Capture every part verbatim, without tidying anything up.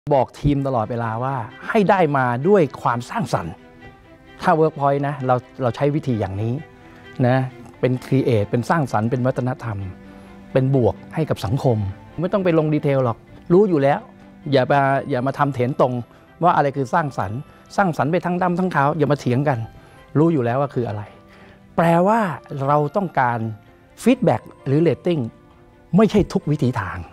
บอกทีมตลอดเวลาว่าให้ได้มาด้วยความสร้างสรรค์ถ้า Workpoint นะเราเราใช้วิธีอย่างนี้นะเป็นครีเอทเป็นสร้างสรรค์เป็นวัฒนธรรมเป็นบวกให้กับสังคมไม่ต้องไปลงดีเทลหรอกรู้อยู่แล้วอย่ามาอย่ามาทำเถนตรงว่าอะไรคือสร้างสรรค์สร้างสรรค์ไปทั้งดำทั้งขาวอย่ามาเถียงกันรู้อยู่แล้วว่าคืออะไรแปลว่าเราต้องการฟีดแบ็กหรือเรตติ้งไม่ใช่ทุกวิถีทาง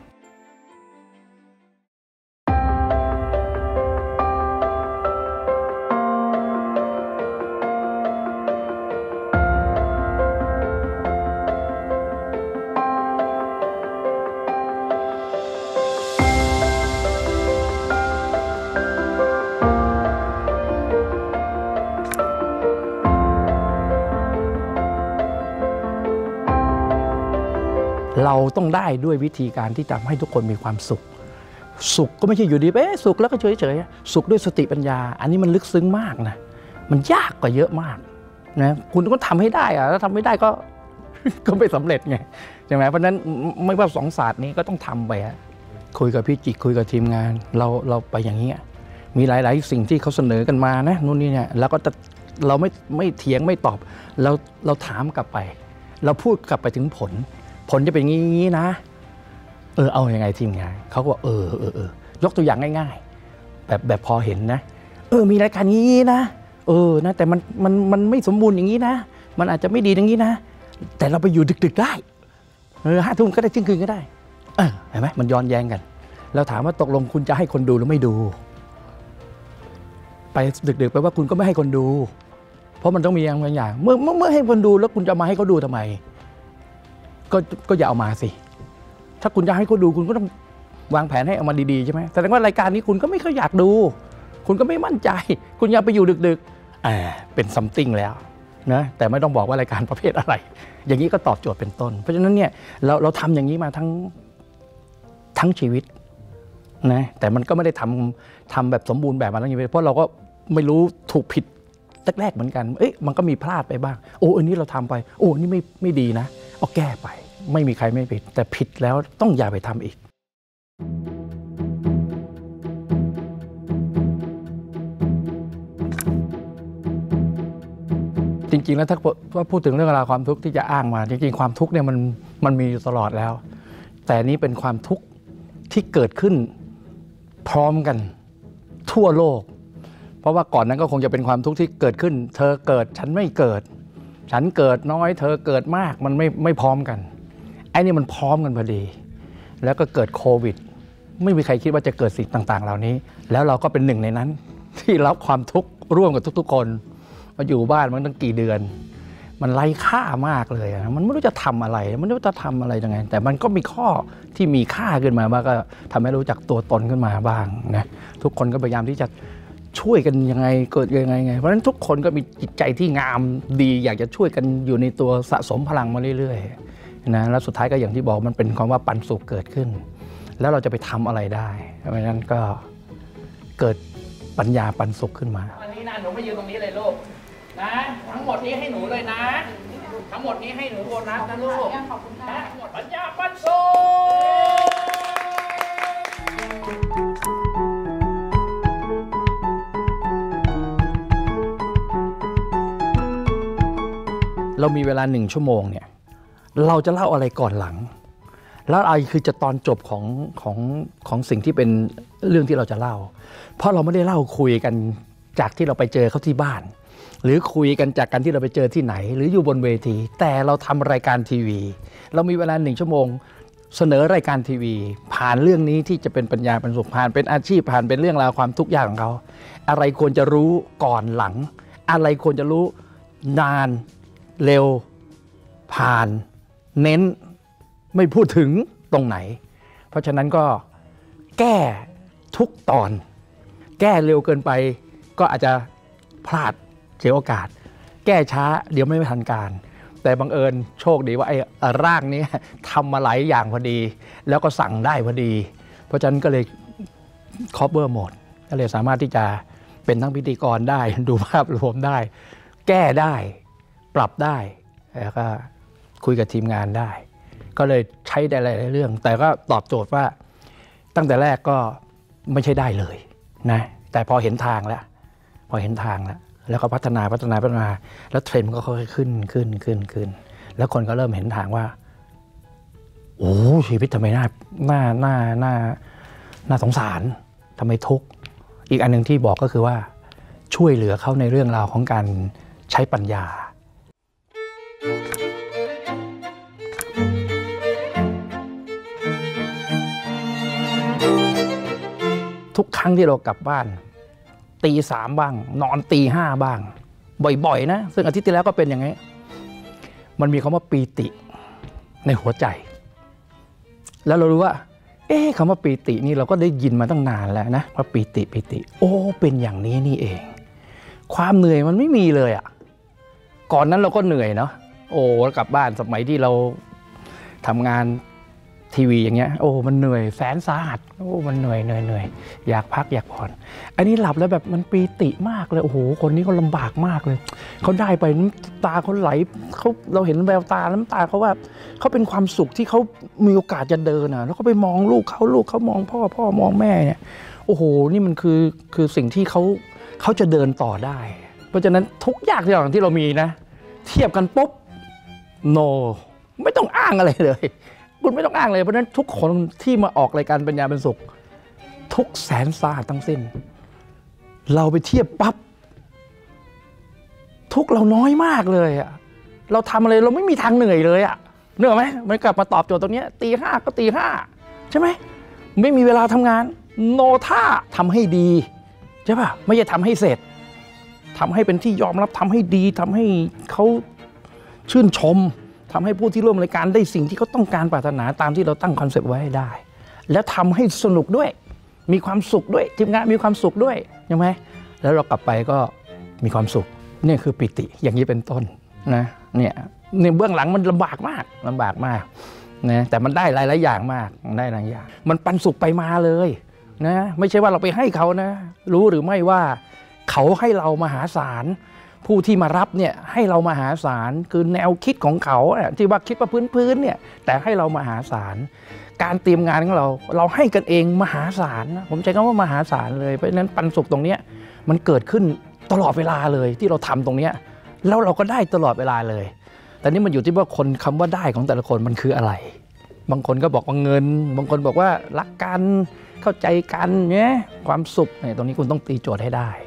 เราต้องได้ด้วยวิธีการที่ทำให้ทุกคนมีความสุขสุขก็ไม่ใช่อยู่ดีเอ๊ะสุขแล้วก็เฉยๆสุขด้วยสติปัญญาอันนี้มันลึกซึ้งมากนะมันยากกว่าเยอะมากนะคุณต้องทำให้ได้อะแล้วทำไม่ได้ก็ก็ไม่สำเร็จไงใช่ไหมเพราะนั้นไม่ว่าสองศาสตร์นี้ก็ต้องทำไปคุยกับพี่จิกคุยกับทีมงานเราเราไปอย่างนี้มีหลายๆสิ่งที่เขาเสนอกันมานะนู่นนี่เนี่ยแล้วก็เราไม่ไม่เถียงไม่ตอบเราเราถามกลับไปเราพูดกลับไปถึงผลผลจะเป็นงี้นะเออเอาอยัางไงทีมงานเขาก็เออเออเออยกตัวอย่างง่ายๆแบบแบบพอเห็นนะเออมีรายการนี้นะเออนะแต่มันมันมันไม่สมบูรณ์อย่างนี้นะมันอาจจะไม่ดีอย่างนี้นะแต่เราไปอยู่ดึกๆได้เออห้าทุ่มก็ได้เที่ยงคืนก็ได้เออเห็นไหมมันย้อนแย้งกันเราถามว่าตกลงคุณจะให้คนดูหรือไม่ดูไปดึกๆไปว่าคุณก็ไม่ให้คนดูเพราะมันต้องมีอย่างบางอย่างเมื่อเมื่อให้คนดูแล้วคุณจะมาให้เขาดูทำไมก็ก็อย่าเอามาสิถ้าคุณจะให้เขาดูคุณก็ต้องวางแผนให้เอามาดีๆใช่ไหมแสดงว่ารายการนี้คุณก็ไม่ค่อยอยากดูคุณก็ไม่มั่นใจคุณอยากไปอยู่ดึกๆอ่าเป็นซัมติงแล้วนะแต่ไม่ต้องบอกว่ารายการประเภทอะไรอย่างนี้ก็ตอบโจทย์เป็นต้นเพราะฉะนั้นเนี่ยเราเราทำอย่างนี้มาทั้งทั้งชีวิตนะแต่มันก็ไม่ได้ทำทำแบบสมบูรณ์แบบมาทั้งชีวิตเพราะเราก็ไม่รู้ถูกผิดแรกๆเหมือนกันเอ๊ะมันก็มีพลาดไปบ้างโอ้อันนี้เราทำไปโอ้นี่ไม่ไม่ดีนะเอาแก้ไปไม่มีใครไม่ผิดแต่ผิดแล้วต้องอย่าไปทำอีกจริงๆแล้วถ้าพูดถึงเรื่องราวความทุกข์ที่จะอ้างมาจริงๆความทุกข์เนี่ยมันมันมีอยู่ตลอดแล้วแต่นี้เป็นความทุกข์ที่เกิดขึ้นพร้อมกันทั่วโลกเพราะว่าก่อนนั้นก็คงจะเป็นความทุกข์ที่เกิดขึ้นเธอเกิดฉันไม่เกิดฉันเกิดน้อยเธอเกิดมากมันไม่ไม่พร้อมกันไอ้นี่มันพร้อมกันพอดีแล้วก็เกิดโควิดไม่มีใครคิดว่าจะเกิดสิ่งต่างๆเหล่านี้แล้วเราก็เป็นหนึ่งในนั้นที่รับความทุกข์ร่วมกับทุกๆคนมาอยู่บ้านมันตั้งกี่เดือนมันไร้ค่ามากเลยมันไม่รู้จะทำอะไรมันไม่รู้จะทำอะไรยังไงแต่มันก็มีข้อที่มีค่าขึ้นมาบ้างก็ทำให้รู้จักตัวตนขึ้นมาบ้างนะทุกคนก็พยายามที่จะช่วยกันยังไงเกิดยังไงไงเพราะฉะนั้นทุกคนก็มีจิตใจที่งามดีอยากจะช่วยกันอยู่ในตัวสะสมพลังมาเรื่อยๆนะแล้วสุดท้ายก็อย่างที่บอกมันเป็นความว่าปันสุขเกิดขึ้นแล้วเราจะไปทำอะไรได้เพราะฉะนั้นก็เกิดปัญญาปันสุขขึ้นมาวันนี้นะหนูมายืนตรงนี้เลยลูกนะทั้งหมดนี้ให้หนูเลยนะทั้งหมดนี้ให้หนูโบนัสนะลูกขอบคุณค่ะทั้งหมดปัญญาปันสุขเรามีเวลาหนึ่งชั่วโมงเนี่ยเราจะเล่าอะไรก่อนหลังแล้วอะไรคือจะตอนจบของของของสิ่งที่เป็นเรื่องที่เราจะเล่าเพราะเราไม่ได้เล่าคุยกันจากที่เราไปเจอเขาที่บ้านหรือคุยกันจากการที่เราไปเจอที่ไหนหรืออยู่บนเวทีแต่เราทำรายการทีวีเรามีเวลาหนึ่งชั่วโมงเสนอรายการทีวีผ่านเรื่องนี้ที่จะเป็นปัญญาปันสุขผ่านเป็นอาชีพผ่านเป็นเรื่องราวความทุกข์ยากของเขาอะไรควรจะรู้ก่อนหลังอะไรควรจะรู้นานเร็วผ่านเน้นไม่พูดถึงตรงไหนเพราะฉะนั้นก็แก้ทุกตอนแก้เร็วเกินไปก็อาจจะพลาดเสียโอกาสแก้ช้าเดี๋ยวไม่ทันการแต่บังเอิญโชคดีว่าไอ้ร่างนี้ทำมาหลายอย่างพอดีแล้วก็สั่งได้พอดีเพราะฉะนั้นก็เลยครอบเบอร์หมดก็เลยสามารถที่จะเป็นทั้งพิธีกรได้ดูภาพรวมได้แก้ได้ปรับได้แล้วก็คุยกับทีมงานได้ก็เลยใช้ได้หลายเรื่องแต่ก็ตอบโจทย์ว่าตั้งแต่แรกก็ไม่ใช่ได้เลยนะแต่พอเห็นทางแล้วพอเห็นทางแล้วแล้วก็พัฒนาพัฒนาพัฒนาแล้วเทรนด์มันก็ค่อยๆขึ้นขึ้นขึ้นขึ้นแล้วคนก็เริ่มเห็นทางว่าโอ้ชีวิตทำไมน่าน่าน่าน่าน่าสงสารทำไมทุกข์อีกอันหนึ่งที่บอกก็คือว่าช่วยเหลือเขาในเรื่องราวของการใช้ปัญญาทุกครั้งที่เรากลับบ้านตีสามบ้างนอนตีห้าบ้างบ่อยๆนะซึ่งอาทิตย์ที่แล้วก็เป็นอย่างนี้มันมีคำว่าปีติในหัวใจแล้วเรารู้ว่าเอ๊ะคำว่าปีตินี่เราก็ได้ยินมาตั้งนานแล้วนะว่าปีติปีติโอ้เป็นอย่างนี้นี่เองความเหนื่อยมันไม่มีเลยอ่ะก่อนนั้นเราก็เหนื่อยเนาะโอ้กลับบ้านสมัยที่เราทำงานทีวีอย่างเงี้ยโอ้มันเหนื่อยแสนสาหัสโอ้มันเหนื่อยเหนื่อยเหนื่อยอยากพักอยากผ่อนอันนี้หลับแล้วแบบมันปีติมากเลยโอ้โหคนนี้เขาลำบากมากเลยเขาได้ไปน้ำตาเขาไหลเขาเราเห็นแววตาน้ำตาเขาว่าเขาเป็นความสุขที่เขามีโอกาสจะเดินอ่ะแล้วก็ไปมองลูกเขาลูกเขามองพ่อพ่อมองแม่เนี่ยโอ้โหนี่มันคือคือสิ่งที่เขาเขาจะเดินต่อได้เพราะฉะนั้นทุกอย่างที่อย่างที่เรามีนะเทียบกันปุ๊บ no ไม่ต้องอ้างอะไรเลยคุณไม่ต้องอ้างเลยเพราะฉะนั้นทุกคนที่มาออกรายการปัญญาเป็นสุขทุกแสนสาหัสทั้งสิ้นเราไปเทียบปั๊บทุกเราน้อยมากเลยอะเราทำอะไรเราไม่มีทางเหนื่อยเลยอะเหนื่อยไหมมันกลับมาตอบโจทย์ตรงนี้ตีห้าก็ตีห้าใช่ไหมไม่มีเวลาทำงานโนท่าทำให้ดีใช่ป่ะไม่ใช่ทำให้เสร็จทำให้เป็นที่ยอมรับทำให้ดีทำให้เขาชื่นชมทำให้ผู้ที่ร่วมรายการได้สิ่งที่เขาต้องการปรารถนาตามที่เราตั้งคอนเซปต์ไว้ให้ได้แล้วทำให้สนุกด้วยมีความสุขด้วยทีมงานมีความสุขด้วยใช่ไหมแล้วเรากลับไปก็มีความสุขนี่คือปิติอย่างนี้เป็นต้นนะเนี่ยเนี่ยเบื้องหลังมันลำบากมากลำบากมากนะแต่มันได้หลายๆอย่างมากได้หลายอย่างมันปันสุขไปมาเลยนะไม่ใช่ว่าเราไปให้เขานะรู้หรือไม่ว่าเขาให้เรามหาศาลผู้ที่มารับเนี่ยให้เรามหาศาลคือแนวคิดของเขาที่ว่าคิดว่าพื้นๆเนี่ยแต่ให้เรามหาศาลการเตรียมงานของเราเราให้กันเองมหาศาลนะผมใช้คำว่ามหาศาลเลยเพราะฉะนั้นปันสุขตรงนี้มันเกิดขึ้นตลอดเวลาเลยที่เราทำตรงนี้แล้วเราก็ได้ตลอดเวลาเลยแต่นี่มันอยู่ที่ว่าคนคำว่าได้ของแต่ละคนมันคืออะไรบางคนก็บอกว่าเงินบางคนบอกว่ารักกันเข้าใจกันเนี่ยความสุขเนี่ยตรงนี้คุณต้องตีโจทย์ให้ได้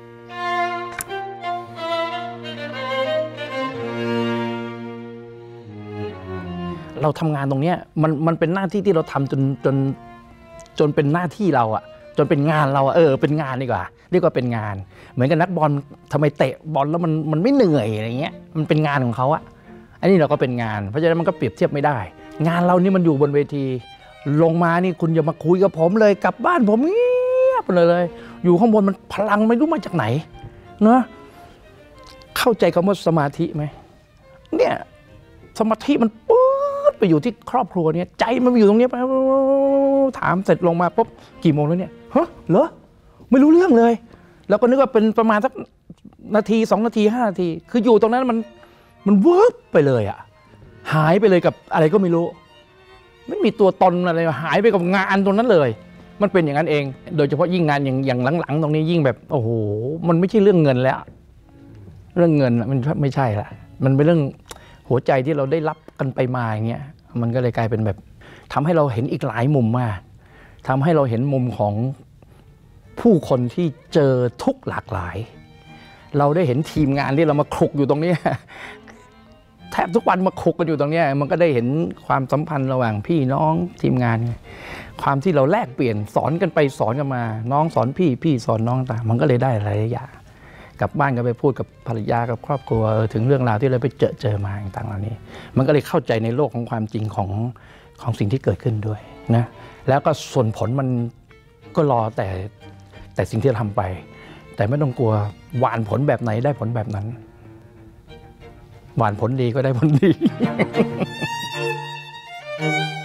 เราทำงานตรงนี้มันมันเป็นหน้าที่ที่เราทำจนจนจนเป็นหน้าที่เราอะจนเป็นงานเราอะเออเป็นงานดีกว่าเรียกว่าเป็นงานเหมือนกับนักบอลทำไมเตะบอลแล้วมันมันไม่เหนื่อยอะไรเงี้ยมันเป็นงานของเขาอะอันนี้เราก็เป็นงานเพราะฉะนั้นมันก็เปรียบเทียบไม่ได้งานเรานี่มันอยู่บนเวทีลงมานี่คุณอย่ามาคุยกับผมเลยกลับบ้านผมเงียบเลยเลยอยู่ข้างบนมันพลังไม่รู้มาจากไหนเนอะเข้าใจคำว่าสมาธิไหมเนี่ยสมาธิมันปุ๊บไปอยู่ที่ครอบครัวเนี่ยใจมันอยู่ตรงนี้ไปถามเสร็จลงมาปุ๊บกี่โมงแล้วเนี่ยฮะเหรอไม่รู้เรื่องเลยแล้วก็นึกว่าเป็นประมาณสักนาทีสองนาทีห้านาทีคืออยู่ตรงนั้นมันมันวืบไปเลยอ่ะหายไปเลยกับอะไรก็ไม่รู้ไม่มีตัวตนอะไรหายไปกับงานตรงนั้นเลยมันเป็นอย่างนั้นเองโดยเฉพาะยิ่งงานอย่างอย่างหลังๆตรงนี้ยิ่งแบบโอ้โหมันไม่ใช่เรื่องเงินแล้วเรื่องเงินมันไม่ใช่ละมันเป็นเรื่องหัวใจที่เราได้รับกันไปมาอย่างเงี้ยมันก็เลยกลายเป็นแบบทำให้เราเห็นอีกหลายมุมมากทำให้เราเห็นมุมของผู้คนที่เจอทุกหลากหลายเราได้เห็นทีมงานที่เรามาคลุกอยู่ตรงนี้แทบทุกวันมาคลุกกันอยู่ตรงนี้มันก็ได้เห็นความสัมพันธ์ระหว่างพี่น้องทีมงานความที่เราแลกเปลี่ยนสอนกันไปสอนกันมาน้องสอนพี่พี่สอนน้องต่างมันก็เลยได้หลายอย่างกลับบ้านก็ไปพูดกับภรรยากับครอบครัวถึงเรื่องราวที่เราไปเจอเจอมาต่างๆเหล่านี้มันก็เลยเข้าใจในโลกของความจริงของของสิ่งที่เกิดขึ้นด้วยนะแล้วก็ส่วนผลมันก็รอแต่แต่สิ่งที่เราทำไปแต่ไม่ต้องกลัวหวานผลแบบไหนได้ผลแบบนั้นหวานผลดีก็ได้ผลดี